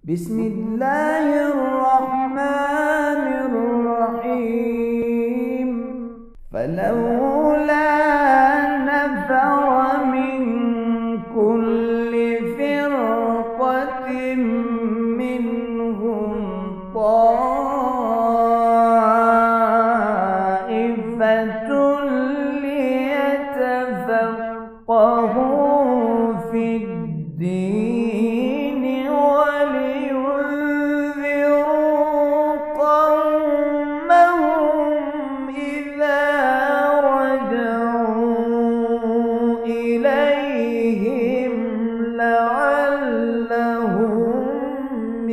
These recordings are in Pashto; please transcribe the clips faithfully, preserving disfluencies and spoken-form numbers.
بسم الله الرحمن الرحيم فلولا نفر من كل فرقة منهم طائفة ليتفقهوا في الدين ولينذروا قومهم إذا رجعوا إليهم لعلهم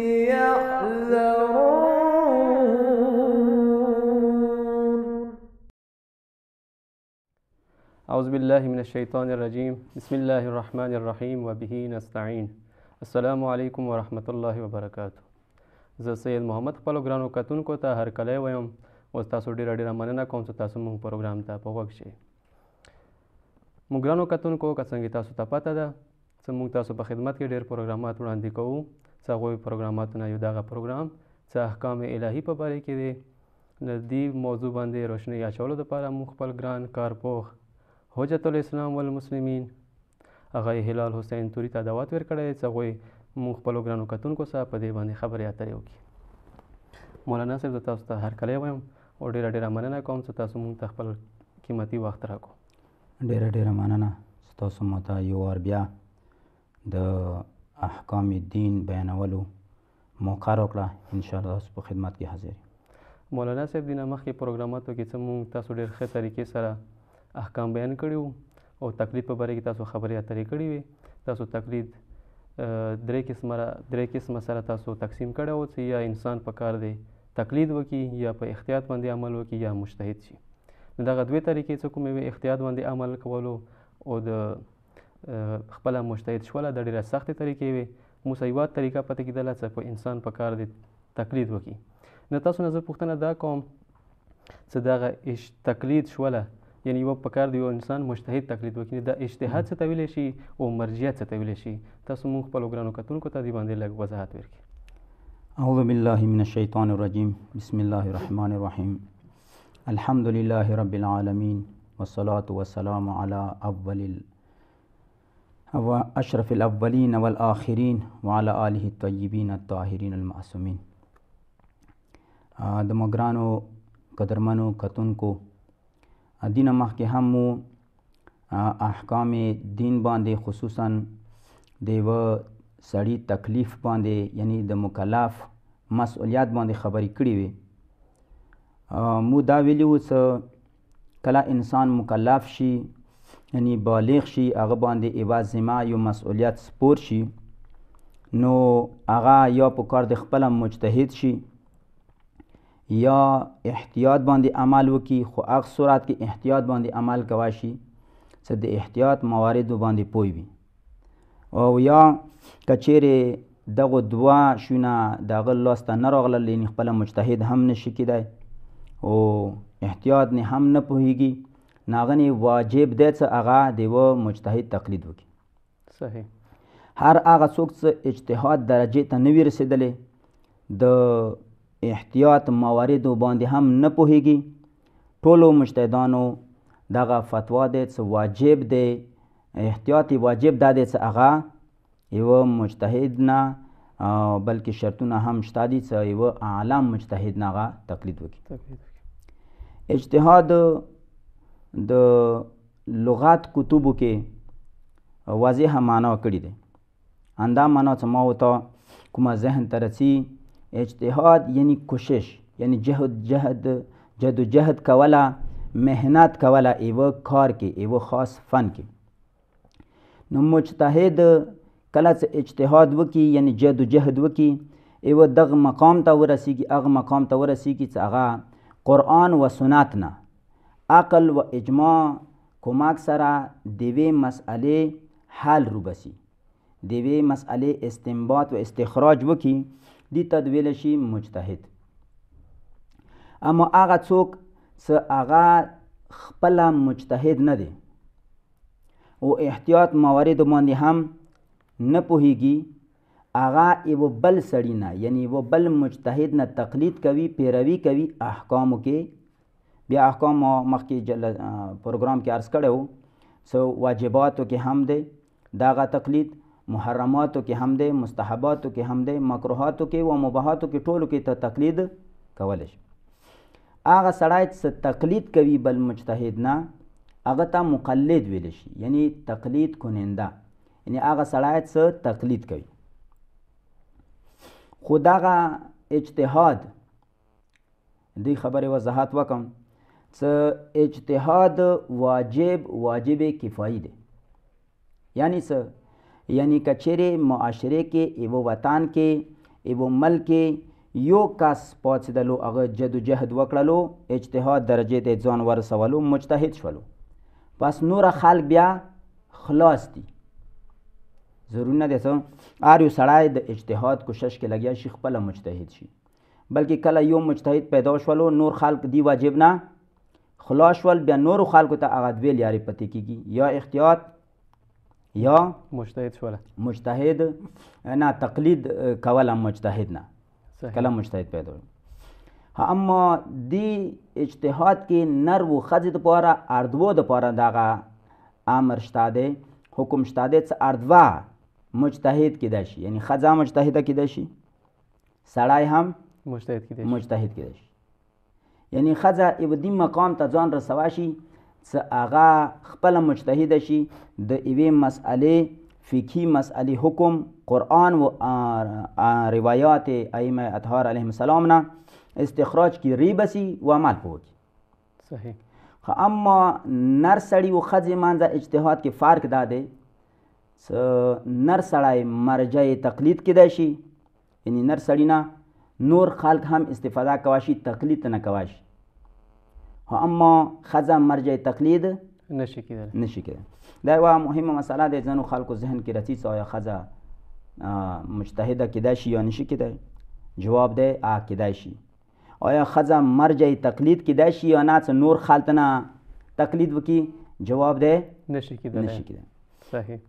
يحذرون. أعوذ بالله من الشيطان الرجيم. بسم الله الرحمن الرحيم وبه نستعين. السلام علیکم ورحمت الله وبرکاته. زه سید محمد خپلو ګرانو کتونکو ته هرکلی ویم. اوس تاسو ډېره ډېره مننه کوم چې تاسو مونږ پروګرام ته په غوږ شئ. مونږ ګرانو کتونکو که څنګه تاسو ته پته ده چې مونږ تاسو په خدمت کې ډېر پروګرامات وړاندې کوو. چې هغوی پروګراماتونه یو دغه پروګرام چې احکام الهي په باره کې دی، د دې موضوع باندې روشنۍ اچولو دپاره مونږ خپل ګران کارپوخ حجت الاسلام والمسلمین هغه هلال حسین طوری ته دعوت ورکړی چې هغوی مونږ خپلو ګرانو کتونکو سره په دې باندې خبرې اترې وکړي. مولانا صاحب زه تاسو ته هرکلی وایم او ډېره ډېره مننه کوم چې تاسو مونږ ته خپل قیمتي وخت راکړو. ډېره ډېره مننه چې تاسو ماته یو وار بیا د احکام دین بیانولو موقع راکړه. انشاءالله تاسو په خدمت کې حاضر یم. مولانا صاحب دې نه مخکې پروګراماتو کې چې مونږ تاسو ډېر ښه طریقې سره احکام بیان کړي وو او تقلید په باره کې تاسو خبرې اترې کړې وې. تاسو تقلید درې قسمه درې قسمه سره تاسو تقسیم کړی و چې یا انسان پکار دی تقلید وکړي، یا په احتیاط باندې عمل وکړي، یا مجتهد شي. نو دغه دوې طریقې چې کومې وې، احتیاط باندې عمل کولو او د خپله مجتهد شوله، د ډېره سختې طریقې وې. موږ یوه طریقه پته کېدله چې په انسان پکار دی تقلید وکړي. نو تاسو نه زه پوښتنه دا کوم چې دغه تقلید شوله یعنی یو پکار دی یو انسان مجتهد تقلید وکړي، دا اجتهاد څه ته ویلی شي او مرجع څه ته ویلی شي؟ تاسو مونږ خپلو ګرانو کتونکو ته دې باندې لږ وضاحت ورکړي. اعوذ بالله من الشیطان الرجیم. بسم الله الرحمن الرحیم. الحمد لله رب العالمین والصلاة والسلام على اول اشرف الاولین والآخرین وعلى آله الطیبین الطاهرین المعصومین. د مو ګرانو قدرمنو کتونکو دینه مخکې هم مو احکام دین باندې خصوصا د یوه سړي تکلیف باندې یعنی د مکلف مسؤلیت باندې خبرې کړې وې. مو دا ویلي وو چې کله انسان مکلف شي یعنی بالغ شي، هغه باندې یوه ذمه یو مسؤلیت سپور شي، نو هغه یا پکار د خپله مجتهد شي یا احتیاط باندې عمل وکړي. خو هغه صورت کې احتیاط باندې عمل کولی شي چې د احتیاط مواردو باندې پوه وي. او یا که چیرې دغو دوه شونه د هغه لاسته نه راغلل، یعنې خپله مجتهد هم نشي کیدی او احتیاط نه هم نه پوهېږي، نو هغه نه واجب دی چې هغه د یوه مجتهد تقلید وکړي. صحیح. هر هغه څوک چې اجتهاد درجې ته نه وي رسېدلی، د احتیاط مواردو باندې هم نه پوهېږي، ټولو مجتهدانو دغه فتوا دی چې واجب دی، احتیاط واجب دا دی چې هغه یوه مجتهد نه بلکې شرطونه هم شته دي چې یوه عالم مجتهد نه هغه تقلید وکړي. اجتهاد د لغات کتبو کې واضحه معنا کړې دی. همدا معنا چې ما ورته کومه ذهن ته رسي، اجتهاد یعنی کوشش، یعنی جهد جهد جد و جهد کوله، محنت کوله ایوه کار کې، ایوه خاص فن کې. نو مجتهد کله چې اجتهاد وکړي یعنی جد و جهد وکړي، ایوه دغه مقام ته ورسیږي، هغه مقام ته ورسیږي چې هغه قرآن و سنت نه عقل و اجماع کمک سره د یوې مسئلې حل روبسي، د یوې مسئلې استنباط و استخراج وکړي، دې ته ویلی شي مجتهد. اما هغه څوک چې هغه خپله مجتهد نه دی او احتیاط موارد باندې هم نه پوهیږي، هغه یو بل سړي نه یعنی یو بل مجتهد نه تقلید کوي پیروي کوي احکامو کې بیا احکام مخکې پروګرام کې عرض کړی و سو واجباتو کې هم دی دغه تقلید محرماتو کې هم دی مستحباتو کې هم دی مکروهاتو کې و مباحاتو کې ټولو کې ته تقلید کولی شي هغه سړی چې تقلید کوي بل مجتهد نه هغه ته مقلد ویلی شي یعنی تقلید کننده یعنی هغه سړی چې تقلید کوي خو دغه اجتهاد دې خبرې وضاحت وکړم چې اجتهاد واجب واجب کفایي دی یعنی څه یعنی که چیرې معاشرې کې یوه وطن کې یوه ملک کې یو کس پاڅېدلو هغه جد و جهد وکړلو اجتهاد درجې ته ځان ورسولو مجتهد شولو پس نور خلق بیا خلاص دي ضرور نه دی څه هر یو سړی د اجتهاد کوشش کې لګیا شي خپله مجتهد شي بلکې کله یو مجتهد پیدا شولو نور خلق دی واجب نه خلاص شول بیا نورو خلکو ته هغه دوې لارې پتې کېږي یا احتیاط یا مجتهد شوله مجتهد نه تقلید کوله مجتهد نه کله مجتهد پیدا ها اما دی اجتهاد کې نر و ښځې دپاره اردوو دپاره دغه امر شته دی حکم شته دی چې اردوه مجتهد کیدای شي یعنی ښځه مجتهده کیدای شي سړی هم مجتهد کیدای شي مجتهد کیدای شي یعنی ښځه یو دې مقام ته ځان رسوه شي چې هغه خپله مجتهده شي د یوې مسئلې فقهي مسئلې حکم قرآن و روایات ائمه اطهار علیهم السلام نه استخراج کی ری بسی و عمل پوه کی صحیح اما نر سړي و ښځې منځه اجتهاد کې فرق دا دی نر سړی مرجع تقلید کیدای شي یعنی نر سړي نه نور خلق هم استفاده کوای شي تقلید نه کوای شي اما ښځه مرجع تقلید نشي کیدای نشي کیدای دا یوه مهمه مسله دی ځینو خلکو ذهن کې رسي چې آیا ښځه مجتهده کیدای شي یا نشي کیدای جواب دی آ کیدای شي آیا ښځه مرجع تقلید کیدای شي یا نه چې نور خلق نه تقلید وکړي جواب دی نشي کیدای نشي کیدای صحیح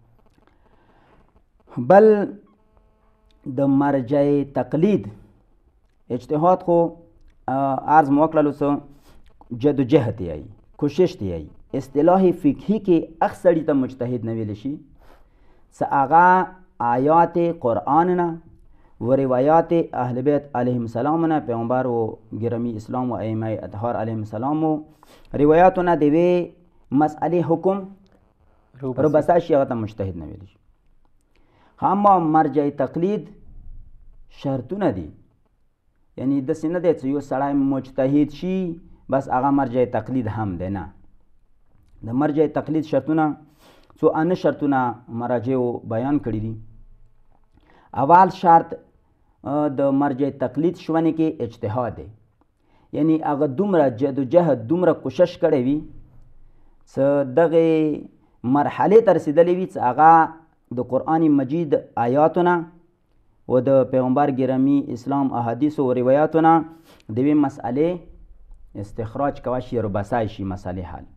بل د مرجع تقلید اجتهاد خو عرض مو وکړلو څه جد و جهد دی کوشش دی اصطلاح فقهي کې اخ سړي ته مجتهد نه ویلی شي څه هغه آیات قرآن نه و روایات اهل بیت علیهم السلام نه پیغمبر و گرامی اسلام و ائمه اطهار علیهم السلام و روایاتونه د یوې مسئلې حکم روبسا شي هغه ته مجتهد نه ویلی شي اما مرجع تقلید شرطونه دي یعنی داسې نه دی چې یو سړی مجتهد شي بس هغه مرجع تقلید هم دی نه د مرجع تقلید شرطونه څو انه شرطونه مراجعو بیان کړي دي اول شرط د مرجع تقلید شونه کې اجتهاد دی یعنی هغه دومره جد و جهد دومره کوشش کړی وي چې دغې مرحلې ته رسېدلی وي چې هغه د قرآن مجید آیاتونه و د پیغمبر گرامی اسلام احادیث و روایاتونه د یوې مسئلې استخراج کولی شي روبسای شي مسئلې حل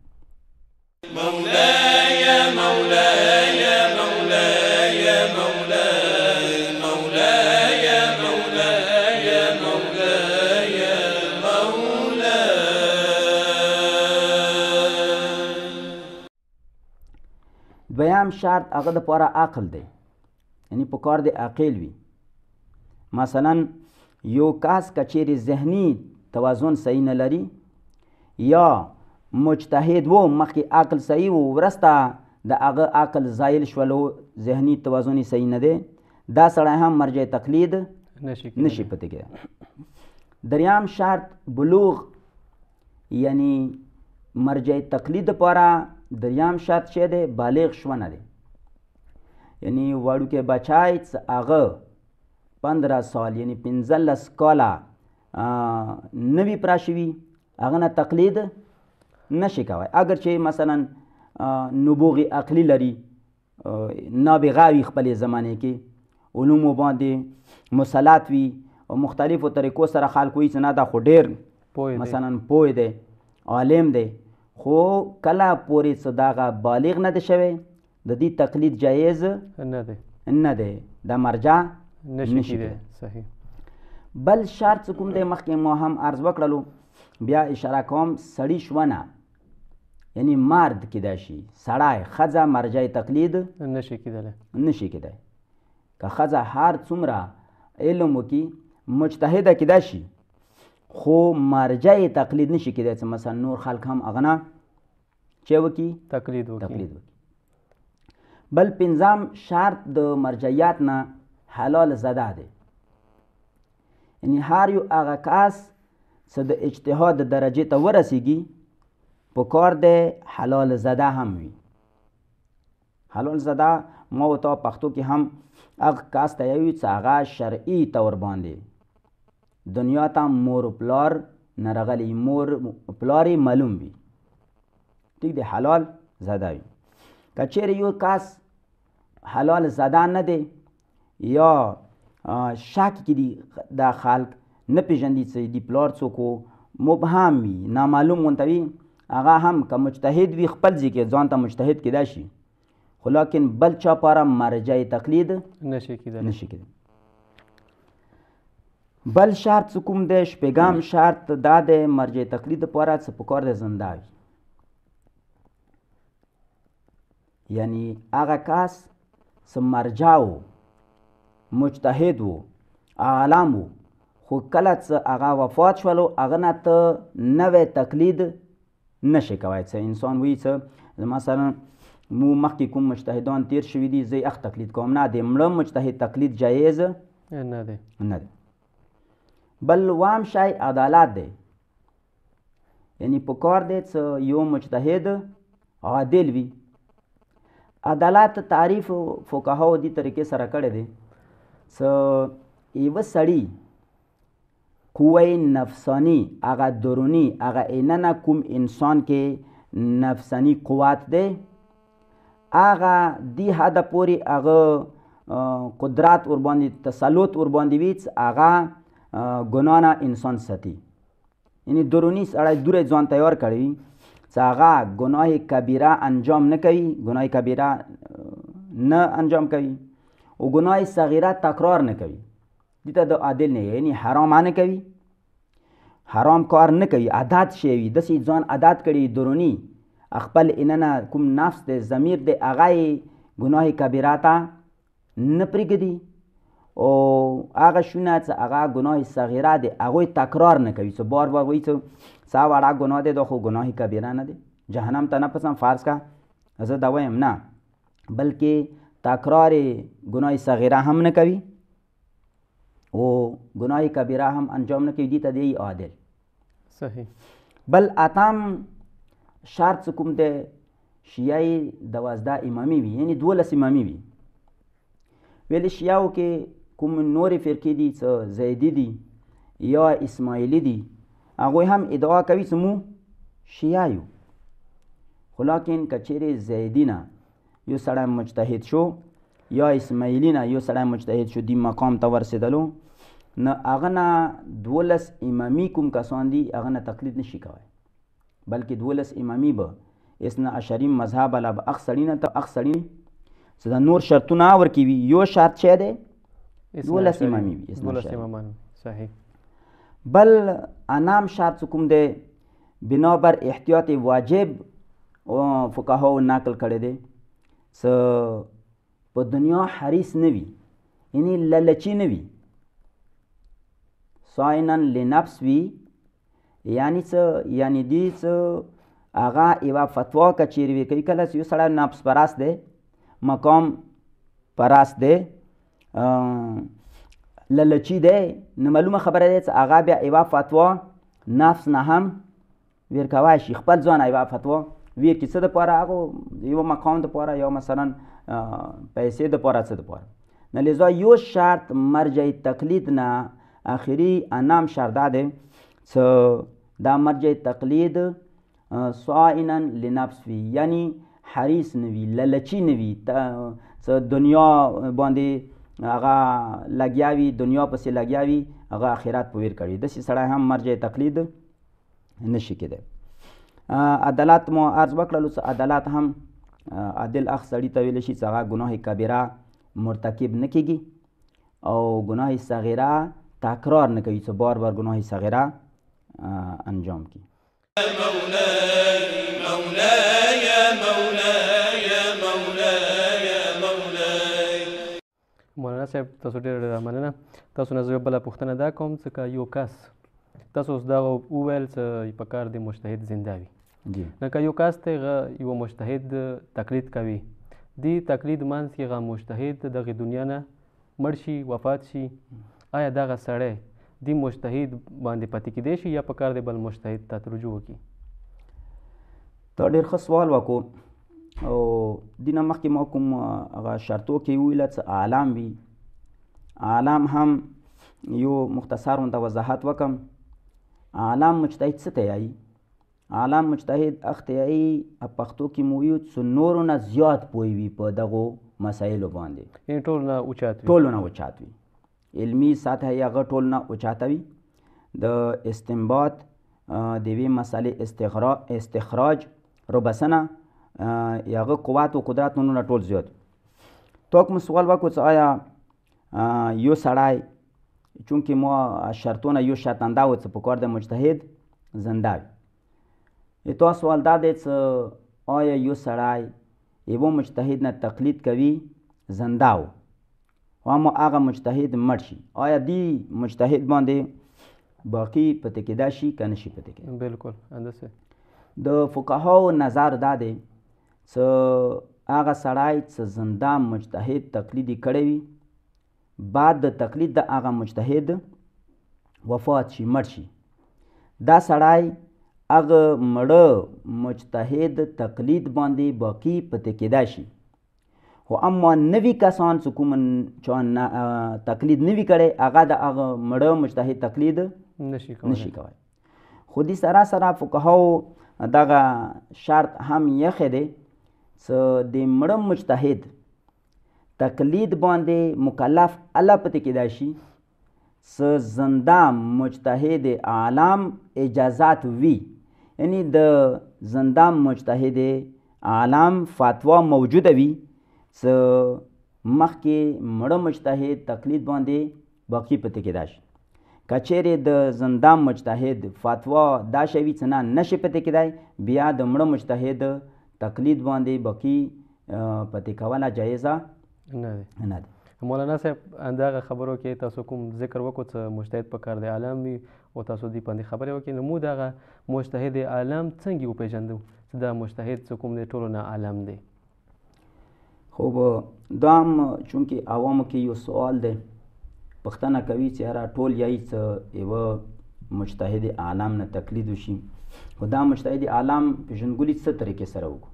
مولاي مولاي مولاي مولاي مولاي مولاي مولاي مولاي دویم شرط هغه دپاره عقل دی یعنی پکار دی عاقل وي مثلا یو کس که چیرې ذهني توازن صحیح نه لري یا مجتهد و مخکې عقل صحیح و وروسته د هغه عقل زایل شولو ذهني توازن یې صحیح نه دی دا سړی هم مرجع تقلید نشي پتې کېدی دریم شرط بلوغ یعنی مرجع تقلید دپاره دریم شرط چې دی بالغ شونه دی یعنی وړوکی بچی چې هغه پندره سال یعنی پنځلس کاله نوي پوره شوي هغه نه تقلید نشي کوی اگر چې مثلا نبوغ عقلي لري نابغه وي خپلې زمانې کې علومو باندې مسلط وي او مختلفو طریقو سره خلک وایي چې نه دا خو ډېر مثلا پوه دی عالم دی خو کله پورې چې دغه بالغ نه دی شوی د دې تقلید جایز نه دی نه دی دا مرجع نشي کېدی. صحیح. بل شرط کوم دی مخکې ما هم عرض وکړلو، بیا اشاره کوم، سړي شونه یعنی مرد کېدای شي، سړی ښځه مرجع تقلید نشي کېدلی نشي کېدی. که ښځه هر څومره علم وکړي مجتهده کېدای شي، خو مرجع تقلید نشي کېدی چې مثلا نور خلک هم هغه نه چې وکړي تقلید وکړي. تقلید وکړي. بل پنځم شرط د مرجعیت نه حلال زده دی، یعنی هر یو هغه کس چې د اجتهاد درجې ته ورسیږي پکار دی حلال زده هم وي. حلال زده ما و تا پښتو کې هم هغه کس ته یوي چې هغه شرعي طور باندې دنیا ته مور پلار نه راغلی، مور پلار یې معلوم وي، ټیک دی، حلال زده وي. که چیرې یو کس حلال زده نه دی یا شک کې دي دا خلک نه پېژندي چې د پلار څوک و، مبهم وي، نامعلوم ورته وي، هغه هم که مجتهد وي خپل ځای کې ځان ته مجتهد کېدای شي، خو لیکن بل چا پاره مرجع تقلید نشي کېدلی. نشي کېدلی. بل شرط کوم دی؟ شپږم شرط دا دی مرجع تقلید دپاره څه پکار دی؟ زنده وي، یعنی هغه کس څه مرجع و، مجتهد و، عالم و، خو کله چې هغه وفات شولو هغه نه ته نوی تقلید نشي کوای. چې انسان وایي چې مثلا مو مخکې کوم مجتهدان تیر شوي دي زه یې اخ تقلید کوم، نه د مړه مجتهد تقلید جایز نه دی نه دی. بل وام شی عدالت دی، یعنی پکار دی چې یو مجتهد عادل وي. عدالت تعریف فقهاو دې طریقې سره کړی دی چې یوه سړي قوه نفسانی هغه درونی هغه ایننه کوم انسان کې نفسانی قوت دی هغه دی حده پورې هغه قدرت ورباندې تسلط ورباندې وي چې هغه ګناه نه انسان ساتي. یعنی درونی سړی دوره ځان تیار کړی وي چې هغه ګناه کبیره انجام نه کوي، ګناه کبیره نه انجام کوي او ګناه صغیره تکرار نه کوي. دې ته د عادل نه، یعنی حرام نه کوي، حرام کار نه کوي، عادت شی وي، داسې ځان عادت کړي درونی خپل ایننه کوم نفس دی ضمیر دی هغه یې ګناه کبیره ته نه پرېږدي او هغه شونه چې هغه ګناه صغیره دی هغوی تکرار نه کوي، چې بار بار وایي چې څه وړه ګناه دی دا خو ګناه کبیره نه دی، جهنم ته نه پسم فرض که زه دا وایم، نه، بلکې تکرار ګناه صغیره هم نه کوي او گناه کبیره هم انجام نکوي، دې ته دی عادل. صحیح. بل اتم شرط کوم دی؟ شیعه دوازده امامی وي، یعنی دولس امامی وي. ویل شیعو کې کوم نورې فرقې دي څه زیدي دي یا اسماعیلي دي هغوی هم ادعا کوي چې مو شیعه یو، خو لیکن که چیرې زیدي نه یو سړی مجتهد شو یا اسماعیلي نه یو سړی مجتهد شو دې مقام ته ورسېدلو نه هغه نه دولس امامي کوم کسان دي هغه نه تقلید نشي کوی، بلکې دولس امامي به اثنا عشري مذهب والا به هغه سړي نه ته هغه سړي چې دا نور شرطونه ورکوي. یو شرط شی دی دولس امامي وي، دولس امامان. صحیح. بل انام شرط کوم دی؟ بنابر احتیاط واجب فقهاو نقل کړی دی چې په دنیا حریص نه وي، یعنی لالچي نه وي، صائنا لنفس وي، یعنی څه یعنی دې څه هغه یوه فتوا که چیرې وي کوي کله چې یو سړی نفس پرست دی، مقام پرست دی، لالچي دی، نو معلومه خبره دی چې هغه بیا یوه فتوا نفس نه هم ورکوی شي، خپل ځان یوه فتوا ویر کړي څه دپاره هغه یوه مقام دپاره یا مثلا پیسې دپاره څه دپاره. نه لذا یو شرط مرجع تقلید نه آخري انام شرط دا دی چې دا مرجع تقلید صائنا لنفس وي، یعنی حریص نه وي، لالچي نه وي، څه دنیا باندې هغه لګیا وي، دنیا پسې لګیا وي، هغه آخرت په ویر کړي، داسې سړی هم مرجع تقلید نشي کېدی. عدالت مو عرض وکړلو چې عدالت هم عادل هغه سړي ته ویلی شي چې هغه ګناه کبیره مرتکب نه کېږي او گناه صغیره تکرار نکوي چې بار بار گناه صغیره انجام کی. مولاي مولاي مولاي مولاي مولاي. مولانا صاحب تاسو ډېر مننه. تاسو نه زه بله پوښتنه دا کوم چې که یو کس تاسو اوس دا وویل چې پکار دی مجتهد زنده وي. جی نو که یو کس ته هغه یو مجتهد تقلید کوي، دی تقلید منځ کې هغه مجتهد دغه دنیا نه مړ شي، وفات شي، آیا دغه سړی دی مجتهد باندې پاتې کیدی شي یا پکار دی بل مجتهد ته رجوع وکړي؟ ته ډېر ښه سوال وکړو او دې نه مخکې ما کوم هغه شرطو کې وویله چې عالم وي. عالم هم یو مختصر غونته وضاحت وکړم. عالم مجتهد څه ته وایي؟ عالم مجتهد هغه ته وایي پښتو کې مو ویو چې نورو نه زیات پوه وي په دغو مسایلو باندې، یعنې ټول نه اوچات وي. ټولو نه اوچات وي، علمي سطح یې هغه ټول نه اوچاته وي. د استنباط د یوې مسئلې استخراج روبسنه یا هغه قوت او قدرت نورو نه ټول زیات وي. تو کوم سوال وکړو چې آیا یو سړی چونکې ما شرطونه یو شرطنده و چې پکار د مجتهد زنده وي. تو سوال دا دی چې آیا یو سړی یوه مجتهد نه تقلید کوي زنده و اما هغه مجتهد مړ شي، آیا دی مجتهد باندې باقی پاتې کېدای شي که نه شي پاتې کېدای؟ بالکل همداسې. د فقهاو نظر دا دی چې هغه سړی چې زنده مجتهد تقلید یې کړی وي، بعد د تقلید د هغه مجتهد وفات شي، مړ شي، دا سړی هغه مړه مجتهد تقلید باندې باقی پاتې کېدای شي. خو اما نوي کسان چې کوم چا تقلید نوي کړی هغه د هغه مړه مجتهد تقلید نشي کولی. خو دې سره سره فقهاو دغه شرط هم یخی دی چې د مړه مجتهد تقلید باندې مکلف الله پاتې کېدای شي چې زنده مجتهد عالم اجازات وي، یعنی د زنده مجتهد عالم فتوا موجوده وي چې مخکې مړه مجتهد تقلید باندې باقی پاتې کېدای شي. که چیرې د زنده مجتهد فتوا دا شی وي چې نه نشي پاتې کېدای، بیا د مړه مجتهد تقلید باندې باقی پاتې کوله جایزه نه دی. نه دی. مولانا صاحب همدغه خبرو کې تاسو کوم ذکر وکړو چې مجتهد پکار دی عالم وي او تاسو دې باندې خبرې وکړې، نو موږ دغه مجتهد عالم څنګه وپېژندو چې دا مجتهد چې کوم دی ټولو نه عالم دی؟ خو دا هم چونکې عوامو کې یو سوال دی، پوښتنه کوي چې یاره ټول یایي چې یوه مجتهد عالم نه تقلید وشي، خو دا مجتهد عالم پېژندګلوي څه طریقې سره وکړو؟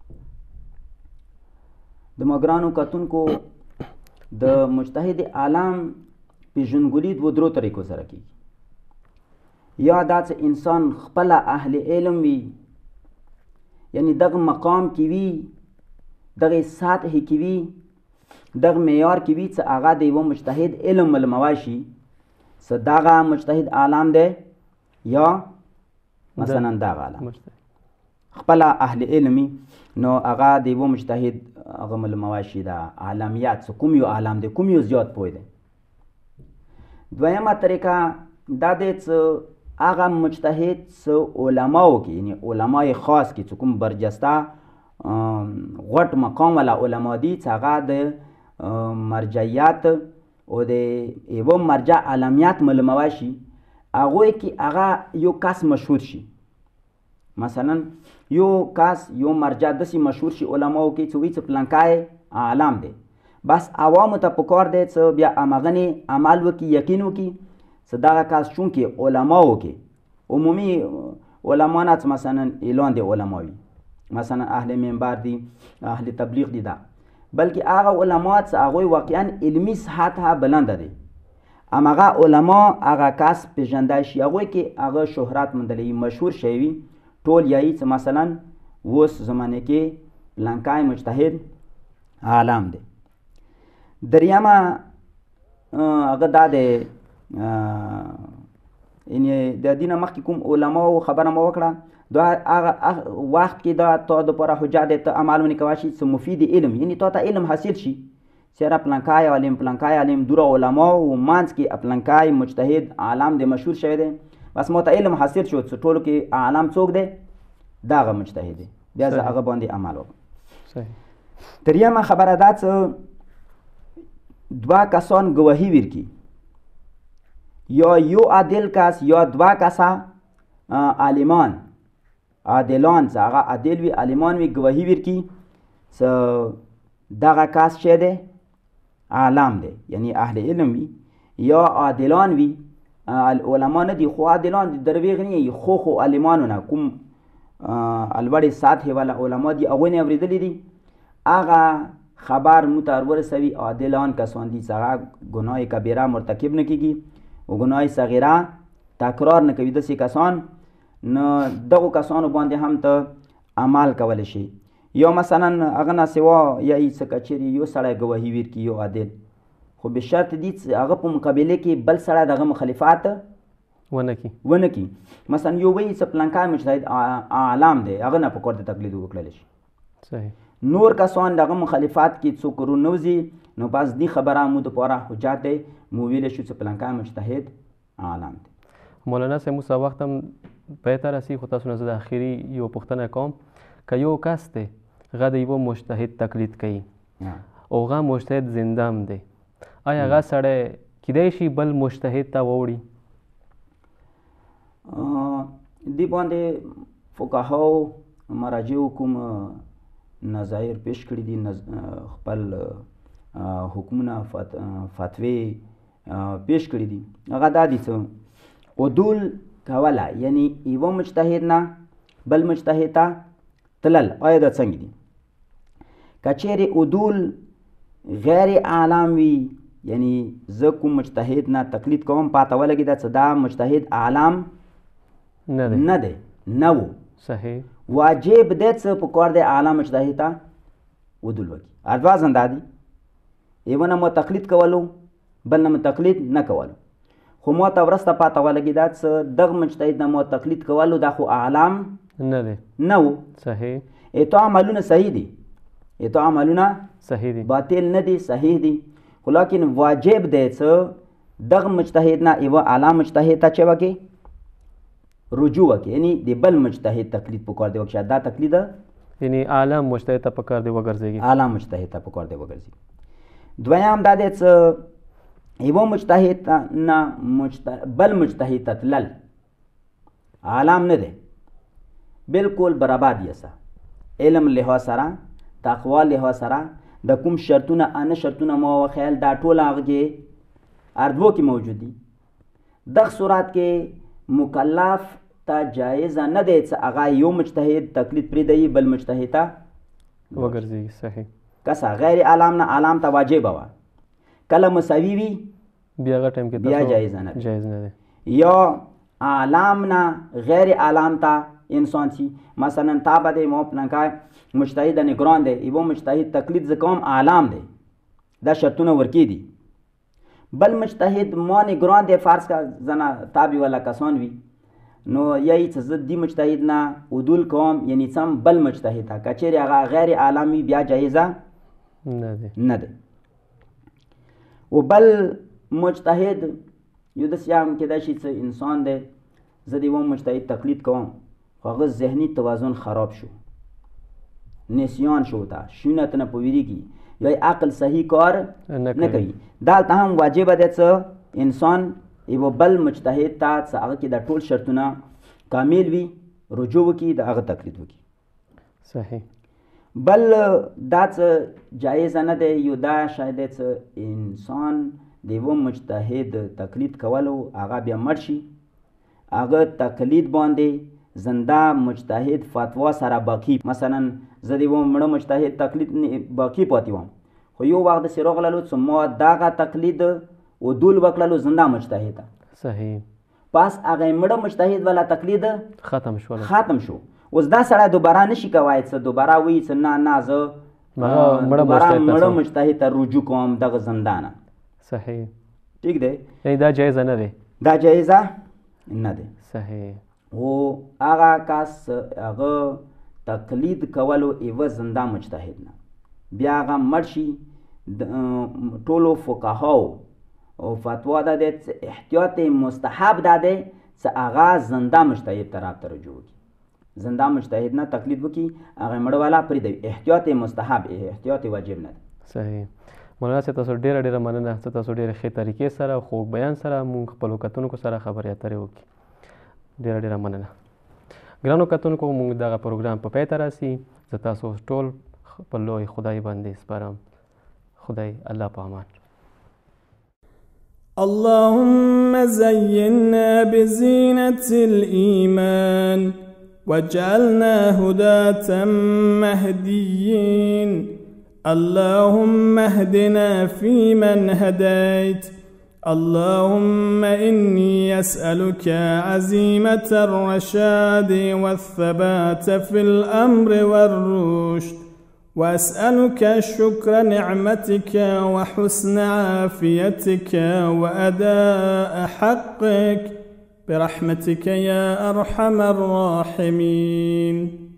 د ما ګرانو کتونکو د مجتهد عالم پېژندګلوي دوه درو طریقو سره کېږي. یا دا چې انسان خپله اهل علم وي، یعنی دغه مقام کې وي، دغه سطح کې وي، دغه معیار کې وي چې هغه د یوه مجتهد علم معلومولی شي چې دغه مجتهد عالم دی یا مثلا دغه عالم خپله اهل علمي، نو هغه د یوه مجتهد هغه معلومولی شي د عالمیت چې کوم یو عالم دی، کوم یو زیات پوه دی. دویمه طریقه دا دی چې هغه مجتهد چې علماو کې، یعنی علمای خاص کې چې کوم برجسته غټ مقام والا علما دي چې هغه د مرجعیت او د یوه مرجع عالمیت معلومولی شي، هغوی کې هغه یو کس مشهور شي. مثلا یو کس یو مرجع داسې مشهور شي علماو کې چې وایي چې پلانکی عالم دی، بس عوامو ته پکار دی چې بیا همغه عمل وکړي، یقین وکړي چې دغه کس چونکې علماو کې عمومي علما نه چې مثلا اعلان دی علماوي، مثلا اهل منبر دي، اهل تبلیغ دي، دا بلکې هغه علما چې هغوی واقعا علمي سطحه بلنده دي، همغه علما هغه کس پېژندی شي، هغوی کې هغه شهرت موندلی مشهور شوی وي، ټول یایي چې مثلا اوس زمانه کې پلانکی مجتهد عالم دی. دریمه هغه دا دی، یعنی د دې نه مخکې کوم علماو خبره مو وکړه، دا هغه وخت کې دا تا دپاره حجت دی، ته عمل ونې کولی شي چې مفید علم، یعنی تا ته علم حاصل شي سیره پلنکای عالم پلنکای عالم دوره علما او مانځ کې پلنکای مجتهد عالم دی مشهور شوی دی بس مو ته علم حاصل شو چې ټولو کې عالم څوک دی دغه مجتهد دی بیا زه هغه باندې عمل وکړم صحیح دریمه خبره دا چې دوه کسان ګواهي ورکړي یا یو عادل کس یا دوه کسه عالمان عادلان چې هغه عادل وي عالمان وي ګواهي ورکړي چې دغه کس چې دی عالم دی یعنی اهل علم وي یا عادلان وي علما نه دي خو عادلان دي درویغ نه خو خو عالمانو نه کوم الوړې سطحې والا علما دي هغوی نه اورېدلي دي هغه خبر مو ته ورسوي عادلان کسان دي چې هغه ګناه کبیره مرتکب نه کیږي او ګناه صغیره تکرار نه کوي داسې کسان نو دغو کسانو باندې هم ته عمل کولی شي یا مثلا هغه نه سوا یا یې څه که چېرې یو سړی ګواهي ورکړي یو عادل خو به شرط دي چې هغه په مقابله کې بل سړی دغه مخالفت ونه کي ونه کي مثلا یو وایي چې پلنکای مجتهد عالم دی هغه نه پکار د تقلید وکړلی شي صحیح نور کسان دغه مخالفت کې څوک رونوځي نو بس دې خبره مو دپاره حجت دی مو ویلی شو چې پلنکای مجتهد عالم دی مولانا صاحب موږ وخت هم پای ته رسي خو تاسو نه زه د اخري یو پوښتنه کوم که یو کس دی هغه د یوه مجتهد تقلید کوي او هغه مجتهد زنده هم دی آیا هغه سړی کیدای شي بل مجتهد ته ووړي دې باندې فقهاو مراجعو کوم نظایر پیش کړي دي خپل حکمونه فتوی پیش کړي دي هغه دا دي چې عدول کاوله یعنی یوه مجتهد نه بل مجتهد ته تلل آیا دا څنګه دي که چیرې عدول غیر عالم وي یعنی زه کوم مجتهد نه تقلید کوم پاته ولګېده چې دا مجتهد عالم نه دی نه دی نه و صحیح واجب دی چې پکار دی عالم مجتهد ته عدول وکړي ارزوازن دا دي یوه نه مو تقلید کولو بل نه مو تقلید نه کولو خو ما ته وروسته پاته ولګېده چې دغه مجتهد نه مو تقلید کولو دا خو عالم نه دی نه و صحیح ایتو عملونه صحیح دي ایتو عملونه صحیح دي باطل نه دي صحیح دي خو لیکن واجب دی چې دغه مجتهد نه یوه اعلی مجتهد ته چې وکړي رجوع وکړي یعنی د بل مجتهد تقلید پکار دی وکړي دا تقلید یعنی عالم مجتهد ته پکار دی وګرځېږي اعلی مجتهد ته پکار دی وګرځي دویم دا دی چې یوه مجتهد نه بل مجتهد ته تلل عالم نه دی بالکل برابر دی سره علم لحاظ سره تقوا لحاظ سره د کوم شرطونه انه شرطونه ما وخیل دا ټول هغه کې اردو کې موجود دي دغه صورت کې مکلف ته جایزه نه دی چې هغه یو مجتهد تقلید پرېږدي بل مجتهد ته وګرځېږي صحیح کسه غیر عالم نه عالم ته واجب وه کله مساوي وي بیا هغه ټایم کې بیا جایزه نه جایز نه دی یا عالم نه غیر عالم ته انسان سی مثلا تا به دی ما پلنکای مجتهد نگران دی یوه مجتهد تقلید ز کوم عالم دی دا شرطونه ورکی دي بل مجتهد ما نگران دی فرض کا زنا تابع والا کسان وي نو یی چې زه دی مجتهد نه عدول کوم یعنی سم بل مجتهد ته که چیرې هغه غیر عالمي بیا جایزه نه دی نه دی و بل مجتهد یو داسې هم کیدای شي چې انسان دی زه د یوه مجتهد تقلید کوم خو هغه ذهني توازن خراب شو نسیان شو ته شونه ته نه پوهېږي یا عقل صحیح کار نه کوي دلته هم واجبه دی چې انسان یوه بل مجتهد ته چې هغه کې د ټول شرطونه کامل وي رجوع وکړي د هغه تقلید وکړي صحیح بل دا څه جایزه نه دی یو دا شاید دی چې انسان د یوه مجتهد تقلید کولو هغه بیا مړ شي هغه تقلید باندې زنده مجتهد فتوا سره باقی مثلا زه د یوه مړه مجتهد تقلید باقی پاتې وم خو یو وخت داسې راغللو چې ما دغه تقلید عدول وکړلو زنده مجتهد ته صحیح پس هغه مړه مجتهد والا تقلید ختم شو ختم شو اوس دا سړی دوباره نشي کوای چې دوباره وایي چې نه نه زه دوباره مړه مجتهد ته رجوع کوم دغه زنده نه صحیح ٹھیک دی یعنی دا جایزه نه دی دا جایزه نه دی صحیح او هغه کس هغه تقلید کولو یوه زنده مجتهد نه بیا هغه مړ شي ټولو فقهاو او فتوا دا دی چې احتیاط مستحب دا دی چې هغه زنده مجتهد طرف ته رجوع وکړي، زنده مجتهد نه تقلید وکړي، هغه مړه والا پرېږدوي. احتیاط مستحب، احتیاط واجب نه دی. صحیح. مولانا صاحب تاسو ډېره ډېره مننه چې تاسو ډېرې ښې طریقې سره خوږ بیان سره مونږ خپلو کتونکو سره خبرې اترې وکړي. ډېره ډېره مننه. ګرانو کتونکو مونږ دغه پروګرام په پای ته راسي. زه تاسو ټول په لوی خدای باندې سپارم. خدای الله په امان. اللهم زينا بزينة الإيمان واجعلنا هداة مهديين. اللهم اهدنا فيمن هديت. اللهم إني أسألك عزيمة الرشاد والثبات في الأمر والرشد، وأسألك شكر نعمتك وحسن عافيتك وأداء حقك برحمتك يا أرحم الراحمين.